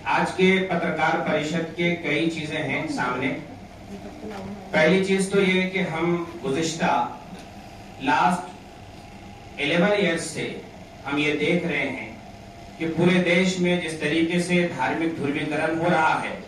आज के पत्रकार परिषद के कई चीजें हैं सामने। पहली चीज तो ये कि हम गुज़िश्ता लास्ट 11 इयर्स से हम ये देख रहे हैं कि पूरे देश में जिस तरीके से धार्मिक ध्रुवीकरण हो रहा है,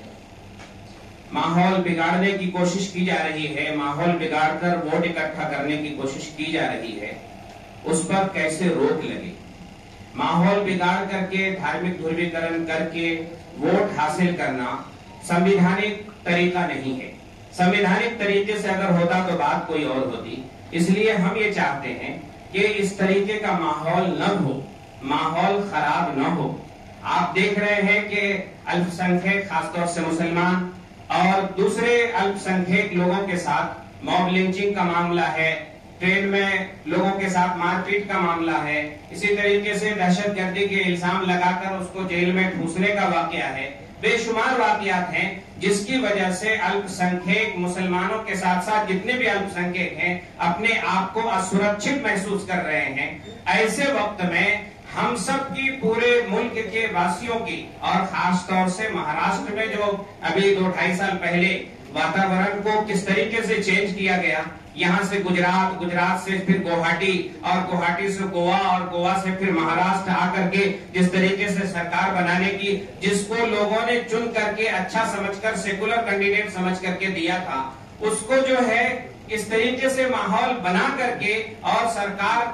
माहौल बिगाड़ने की कोशिश की जा रही है, माहौल बिगाड़कर वोट इकट्ठा करने की कोशिश की जा रही है, उस पर कैसे रोक लगे। माहौल बिगाड़ करके धार्मिक ध्रुवीकरण करके वोट हासिल करना संवैधानिक तरीका नहीं है। संवैधानिक तरीके से अगर होता तो बात कोई और होती। इसलिए हम ये चाहते हैं कि इस तरीके का माहौल न हो, माहौल खराब न हो। आप देख रहे हैं कि अल्पसंख्यक, खासतौर से मुसलमान और दूसरे अल्पसंख्यक लोगों के साथ मॉब लिंचिंग का मामला है, ट्रेन में लोगों के साथ मारपीट का मामला है, इसी तरीके से दहशतगर्दी के इल्जाम लगाकर उसको जेल में ठूसने का वाकया है। बेशुमार वाकयात हैं जिसकी वजह से अल्पसंख्यक मुसलमानों के साथ साथ जितने भी अल्पसंख्यक हैं अपने आप को असुरक्षित महसूस कर रहे हैं। ऐसे वक्त में हम सब की, पूरे मुल्क के वासियों की, और खास तौर से महाराष्ट्र में जो अभी 2-2.5 साल पहले वातावरण को किस तरीके से चेंज किया गया, यहाँ से गुजरात, गुजरात से फिर गुवाहाटी और गुवाहाटी से गोवा और गोवा से फिर महाराष्ट्र आकर के जिस तरीके से सरकार बनाने की, जिसको लोगों ने चुन करके अच्छा समझकर सेकुलर कैंडिडेट समझ करके दिया था, उसको जो है इस तरीके से माहौल बना करके और सरकार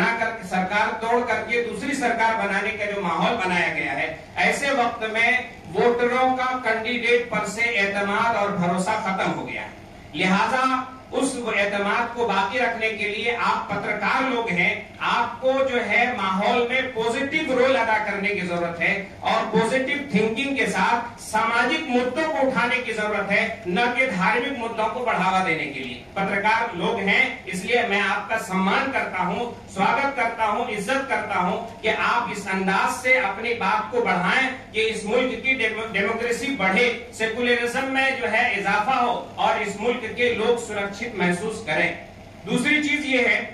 सरकार तोड़ करके दूसरी सरकार बनाने का जो माहौल बनाया गया है, ऐसे वक्त में वोटरों का कैंडिडेट पर से एतमाद और भरोसा खत्म हो गया। लिहाजा उस एतमाद को बाकी रखने के लिए आप पत्रकार लोग हैं, आपको जो है माहौल में पॉजिटिव रोल अदा करने की जरूरत है और पॉजिटिव थिंकिंग के साथ सामाजिक मुद्दों को उठाने की जरूरत है, न कि धार्मिक मुद्दों को बढ़ावा देने के लिए। पत्रकार लोग हैं, इसलिए मैं आपका सम्मान करता हूं, स्वागत करता हूं, इज्जत करता हूं कि आप इस अंदाज से अपनी बात को बढ़ाएं कि इस मुल्क की डेमोक्रेसी बढ़े, सेकुलरिज्म में जो है इजाफा हो और इस मुल्क के लोग सुरक्षित महसूस करें। दूसरी चीज ये है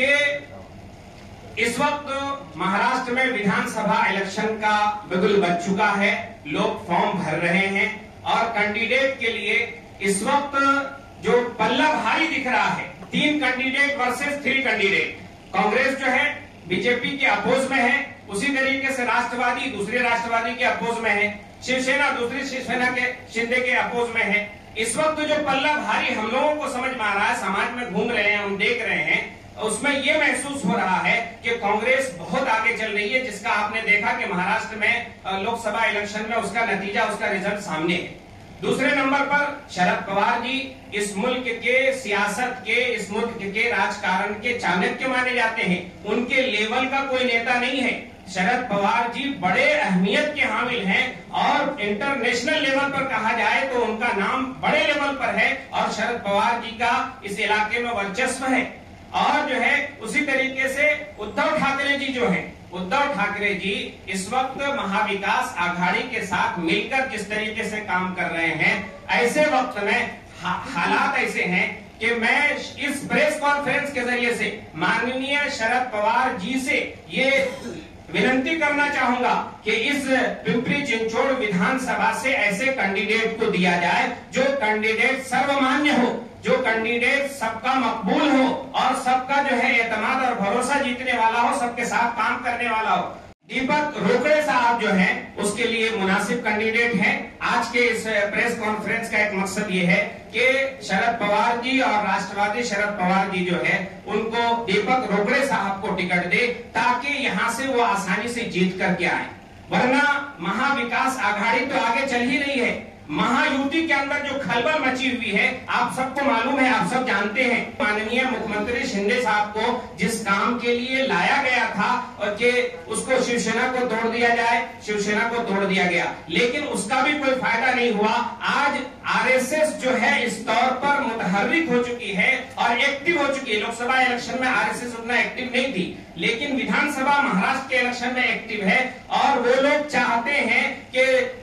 कि इस वक्त महाराष्ट्र में विधानसभा इलेक्शन का बिगुल बज चुका है, लोग फॉर्म भर रहे हैं और कैंडिडेट के लिए इस वक्त जो पल्ला भारी दिख रहा है, 3 कैंडिडेट वर्सेस 3 कैंडिडेट। कांग्रेस जो है बीजेपी के अपोज में है, उसी तरीके से राष्ट्रवादी दूसरे राष्ट्रवादी के अपोज में है, शिवसेना दूसरी शिवसेना के शिंदे के अपोज में है। इस वक्त जो पल्ला भारी हम लोगों को समझ में आ रहा है, समाज में घूम रहे हैं, हम देख रहे हैं, उसमें यह महसूस हो रहा है कि कांग्रेस बहुत आगे चल रही है, जिसका आपने देखा कि महाराष्ट्र में लोकसभा इलेक्शन में उसका नतीजा, उसका रिजल्ट सामने है। दूसरे नंबर पर शरद पवार जी इस मुल्क के सियासत के, इस मुल्क के राजकारण के चाणक्य माने जाते हैं। उनके लेवल का कोई नेता नहीं है। शरद पवार जी बड़े अहमियत के हामिल हैं और इंटरनेशनल लेवल पर कहा जाए तो उनका नाम बड़े लेवल पर है और शरद पवार जी का इस इलाके में वर्चस्व है। और जो है उसी तरीके से उद्धव ठाकरे जी जो हैं, उद्धव ठाकरे जी इस वक्त महाविकास आघाड़ी के साथ मिलकर जिस तरीके से काम कर रहे हैं, ऐसे वक्त में हालात ऐसे हैं कि मैं इस प्रेस कॉन्फ्रेंस के जरिए से माननीय शरद पवार जी से ये विनती करना चाहूंगा कि इस पिंपरी चिंचोड़ विधानसभा से ऐसे कैंडिडेट को दिया जाए जो कैंडिडेट सर्वमान्य हो, जो कैंडिडेट सबका मकबूल हो और सबका जो है एतमाद और भरोसा जीतने वाला हो, सबके साथ काम करने वाला हो। दीपक रोकड़े साहब जो हैं उसके लिए मुनासिब कैंडिडेट हैं। आज के इस प्रेस कॉन्फ्रेंस का एक मकसद ये है कि शरद पवार जी और राष्ट्रवादी शरद पवार जी जो है उनको दीपक रोकड़े साहब को टिकट दे ताकि यहाँ से वो आसानी से जीत करके आए। वरना महाविकास आघाड़ी तो आगे चल ही रही है। महायुति के अंदर जो खलबल मची हुई है आप सबको मालूम है, आप सब जानते हैं। माननीय मुख्यमंत्री शिंदे साहब को जिस काम के लिए लाया गया था और कि उसको शिवसेना को तोड़ दिया जाए, शिवसेना को तोड़ दिया गया, लेकिन उसका भी कोई फायदा नहीं हुआ। आज आरएसएस जो है इस तौर पर मुतहर्रिक हो चुकी है और एक्टिव हो चुकी है। लोकसभा इलेक्शन में आरएसएस उतना एक्टिव नहीं थी, लेकिन विधानसभा महाराष्ट्र के इलेक्शन में एक्टिव है और वो लोग चाहते हैं कि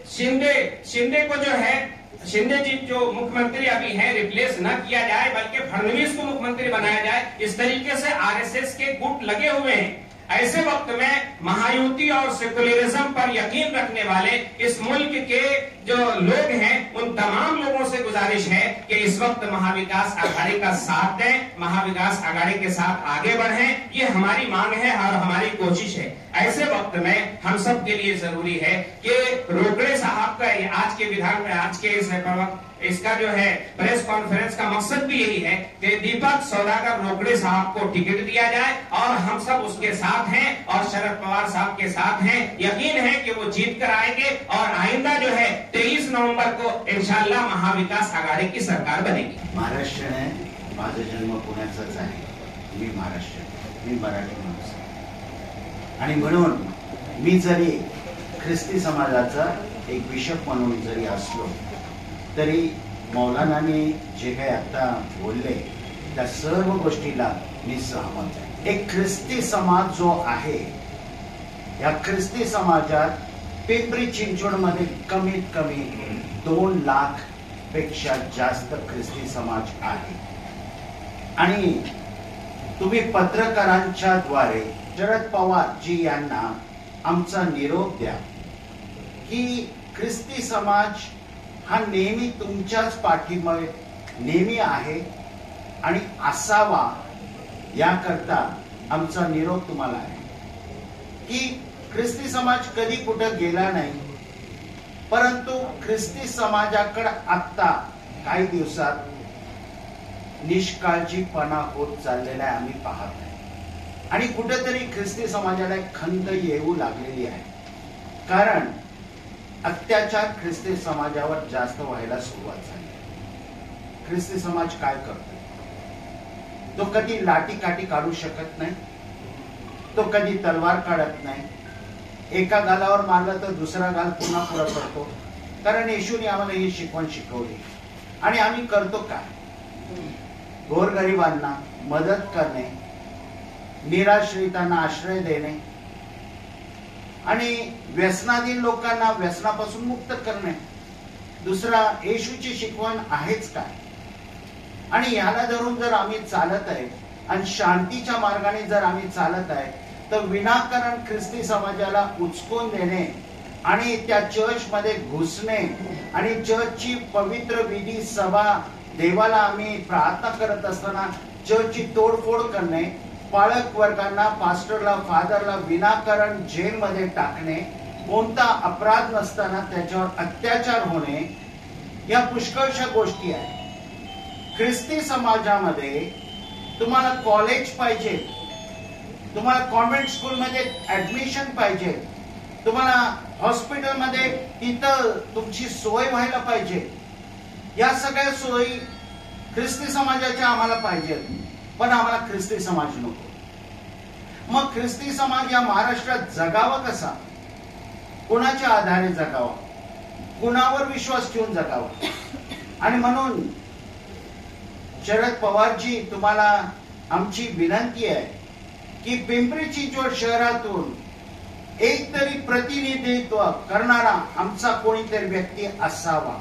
शिंदे को जो है, शिंदे जी जो मुख्यमंत्री अभी हैं रिप्लेस न किया जाए बल्कि फडणवीस को मुख्यमंत्री बनाया जाए। इस तरीके से आरएसएस के गुट लगे हुए हैं। ऐसे वक्त में महायुति और सेकुलरिज्म पर यकीन रखने वाले इस मुल्क के जो लोग हैं, उन तमाम लोगों से गुजारिश है कि इस वक्त महाविकास आघाड़ी का साथ दें, महाविकास आघाड़ी के साथ आगे बढ़ें। ये हमारी मांग है और हमारी कोशिश है। ऐसे वक्त में हम सब के लिए जरूरी है कि रोकड़े साहब का आज के विधान में, आज के इसका जो है प्रेस कॉन्फ्रेंस का मकसद भी यही है कि दीपक सौदागर रोकड़े साहब को टिकट दिया जाए और हम सब उसके साथ हैं और शरद पवार साहब के साथ हैं। यकीन है कि वो जीत कर आएंगे और आइंदा जो है 23 नवंबर को इंशाल्लाह महाविकास आघाड़ी की सरकार बनेगी। महाराष्ट्र है, माझा जन्म पुण्याचाच आहे, मी महाराष्ट्र, मी मराठी माणूस आहे आणि म्हणून मी जरी ख्रिस्ती समाजाचा एक बिशप म्हणून जरी असलो तरी मौलानाने जे काही आता बोलले त्या सर्व गोष्टीला मी सहमत आहे। एक ख्रिस्ती समाज जो आहे, या ख्रिस्ती समाजात पिंपरी चिंचवड मध्ये कमीत कमी 2 लाख पेक्षा जास्त ख्रिस्ती समाज आहे आणि तुम्ही पत्रकारांच्या द्वारे शरद पवार जी यांना आमचा निरोप द्या की ख्रिस्ती समाज हा नेहमी तुमच्याच पाठीमागे नेहमी आहे आणि असावा, याकरता आमचा निरोप तुम्हाला आहे की ख्रिस्ती समाज कधी कुठे गेला नाही, परंतु ख्रिस्ती समाजाकडे आता काही दिवसात निष्काळजीपणा होत चाललेला आहे, आम्ही पाहत आहे आणि कुठेतरी ख्रिस्ती समाजाला खंत येऊ लागलेली आहे, कारण अत्याचार ख्रिस्ती समाजावर जास्त व्हायला सुरुवात झाली। ख्रिस्ती समाज काय करतो? तो कधी लाठी काठी काढू शकत नाही, तो कधी तलवार काढत नाही, एका गालावर मारलं तर दुसरा गाल पुन्हा पुरा करतो, कारण येशूने आम्हाला ही शिकवण शिकवली आणि आम्ही करतो काय? गोरगरिबांना मदत करणे, निराश्रितांना आश्रय देणे आणि व्यसनाधीन लोकांना व्यसनापासून मुक्त करणे, दुसरा येशूची शिकवण आहेच काय? आणि याला धरून जर आम्ही चालत आहे आणि शांतीच्या मार्गाने जर आम्ही चालत आहे तर विनाकारण ख्रिस्ती समाजाला उचकून देणे आणि त्या चर्च मध्ये घुसणे आणि चर्चची पवित्र विधी सभा देवाला आम्ही प्रार्थना करत असताना चर्चची तोडफोड करणे, पालक वर्गांना, पास्टरला, फादरला विनाकारण जेलमध्ये टाकणे, कोणता अपराध नसताना त्याच्यावर अत्याचार होणे, या पुष्कळशा गोष्टी आहेत। ख्रिस्ती समाजामध्ये तुम्हाला कॉलेज पाहिजे, तुम्हाला कॉन्व्हेंट स्कूलमध्ये ऍडमिशन पाहिजे, तुम्हाला हॉस्पिटलमध्ये तिथं तुमची सोय व्हायला पाहिजे, या सगळ्या सोयी ख्रिस्ती समाजाच्या आम्हाला पाहिजेत, पण आम्हाला ख्रिस्ती समाज नको। मग ख्रिस्ती समाज या महाराष्ट्रात जगावा कसा? कुणाच्या आधारे जगावा? कुणावर विश्वास ठेवून जगावा? आणि म्हणून शरद पवारजी, तुम्हाला आमची विनंती आहे की पिंपरी चिंचवड शहरातून एक तरी प्रतिनिधित्व करणारा आमचा कोणीतरी व्यक्ती असावा,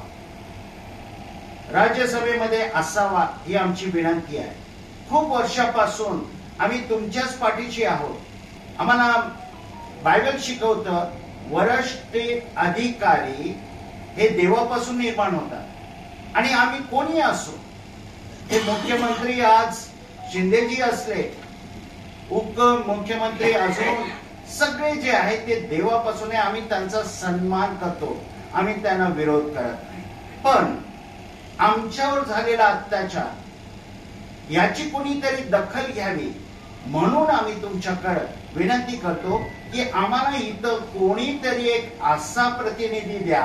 राज्यसभेमध्ये असावा, ही आमची विनंती आहे। खूप वर्षापासून आम्ही तुमच्याच पाठीशी आहोत। आम्हाला बायबल शिकवतं, वरिष्ठ अधिकारी हे देवापासून निर्माण होतात आणि आम्ही कोणी असो, हे मुख्यमंत्री आज शिंदेजी असले, उपमुख्यमंत्री असून सगळे जे आहेत ते देवापासून आहे। आम्ही त्यांचा सन्मान करतो, आम्ही त्यांना विरोध करत नाही, पण आमच्यावर झालेला अत्याचार याची कोणीतरी दखल घ्यावी म्हणून आम्ही तुमच्याकडे विनंती करतो की आम्हाला इथं कोणीतरी एक असा प्रतिनिधी द्या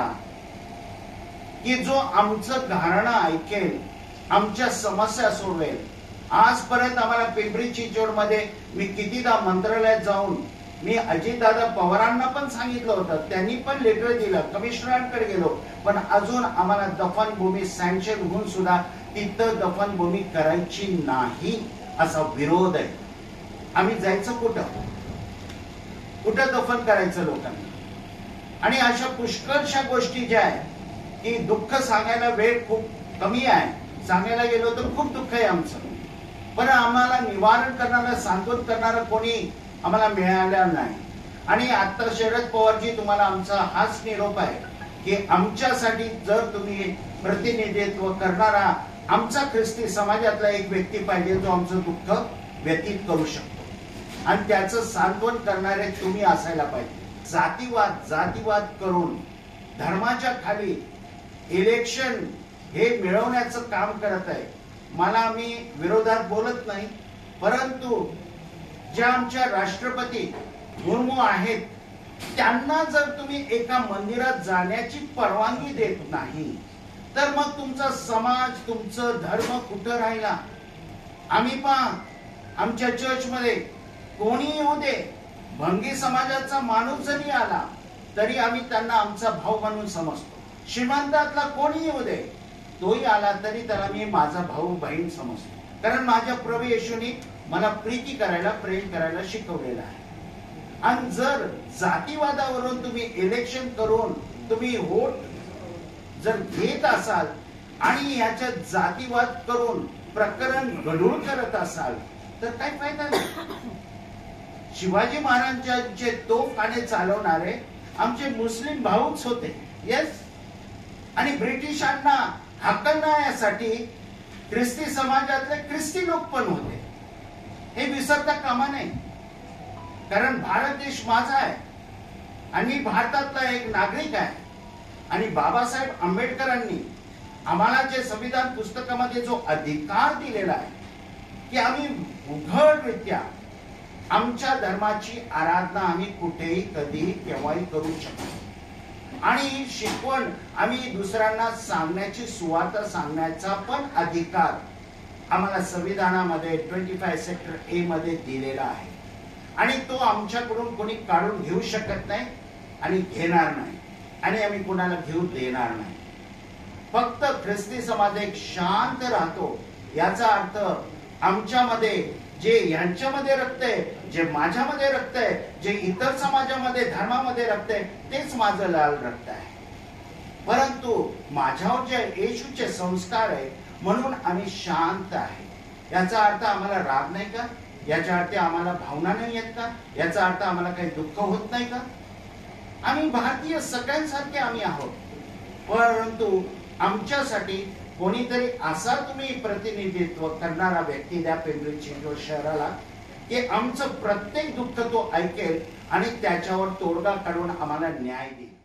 की जो आमचं घराणं ऐकेल, आमच्या समस्या सोडवेल। आजपर्यंत आम्हाला पिंपरी चिंचवड मध्ये मी कितीदा मंत्रालयात जाऊन मी अजितदादा पवारांना पण सांगितलं होतं, त्यांनी पण लेटर दिलं, कमिशनरांकडे गेलो, पण अजून आम्हाला दफनभूमी सँक्शन होऊन सुद्धा तिथं दफनभूमी करायची नाही असा विरोध आहे। आम्ही जायचं कुठं? कुठं दफन करायचं लोकांना? आणि अशा पुष्कळशा गोष्टी ज्या आहेत की दुःख सांगायला वेळ खूप कमी आहे, सांगायला गेलो तर खूप दुःख आहे आमचं, पण आम्हाला निवारण करणारं, सांत्वन करणारं कोणी आम्हाला मिळाला नाही. आणि आता शरद पवारजी तुम्हाला आमचा हाच निरोप आहे की आमच्यासाठी जर तुम्ही प्रतिनिधित्व करणारा आमचा ख्रिस्ती समाजातला एक व्यक्ती पाहिजे जो आमचं दुःख व्यतीत करू शकतो आणि त्याचं सांत्वन करणारे तुम्ही असायला पाहिजे. जातीवाद करून धर्माच्या खाली इलेक्शन हे मिळवण्याचं काम करत आहे. मला मी विरोधात बोलत नाही, परंतु ज्या आमच्या राष्ट्रपती मुर्मू आहेत त्यांना जर तुम्ही एका मंदिरात जाण्याची परवानगी देत नाही तर मग तुमचा समाज तुमचं धर्म कुठं राहिला. आम्ही पहा आमच्या चर्चमध्ये कोणी येऊ दे, भंगी समाजाचा माणूस जरी आला तरी आम्ही त्यांना आमचा भाऊ म्हणून समजतो. श्रीमंतातला कोणी येऊ दे, तोही आला तरी त्याला मी माझा भाऊ बहीण समजतो. कारण माझ्या प्रभू येशूने मला प्रीती करायला प्रेम करायला शिकवलेलं आहे. आणि जर जातीवादावरून तुम्ही इलेक्शन करून तुम्ही वोट जर घेत असाल आणि याच्यात जातीवाद करून प्रकरण गढूळ करत असाल तर काही फायदा नाही. शिवाजी महाराजांचे तोफखाने चालवणारे आमचे मुस्लिम भाऊच होते. येस. आणि ब्रिटिशांना हाकलण्यासाठी ख्रिस्ती समाजातले ख्रिस्ती लोक पण होते. हे विसरता कामा नये. कारण भारत देश माझा आहे आणि भारतातला एक नागरिक आहे. आणि बाबासाहेब आंबेडकरांनी आम्हाला जे संविधान पुस्तकामध्ये जो अधिकार दिलेला आहे की आम्ही उघडरित्या आमच्या धर्माची आराधना आम्ही कुठेही कधी केव्हाही करू शकतो आणि शिकवण आम्ही दुसऱ्यांना सांगण्याची सुवार्ता सांगण्याचा पण अधिकार आम्हाला संविधानामध्ये 25 सेक्टर ए मध्ये दिलेला आहे. आणि तो आमच्याकडून कोणी काढून घेऊ शकत नाही आणि घेणार नाही आणि आम्ही कोणाला घेऊ देणार नाही. फक्त ख्रिस्ती समाज एक शांत राहतो याचा अर्थ आमच्यामध्ये जे यांच्यामध्ये रक्त आहे, जे माझ्यामध्ये रक्त आहे, जे इतर समाजामध्ये धर्मामध्ये रक्त आहे तेच माझं लाल रक्त आहे. परंतु माझ्यावर जे येशूचे संस्कार आहे म्हणून आम्ही शांत आहे. याचा अर्थ आम्हाला राग नाही का? याचा अर्थ आम्हाला भावना नाही येत का? याचा अर्थ आम्हाला काही दुःख होत नाही का? आम्ही भारतीय सगळ्यांसारखे आम्ही आहोत. परंतु आमच्यासाठी कोणीतरी असा तुम्ही प्रतिनिधित्व करणारा व्यक्ती द्या पिंपरी चिंचवड शहराला की आमचं प्रत्येक दुःख तो ऐकेल आणि त्याच्यावर तोडगा काढून आम्हाला न्याय देईल.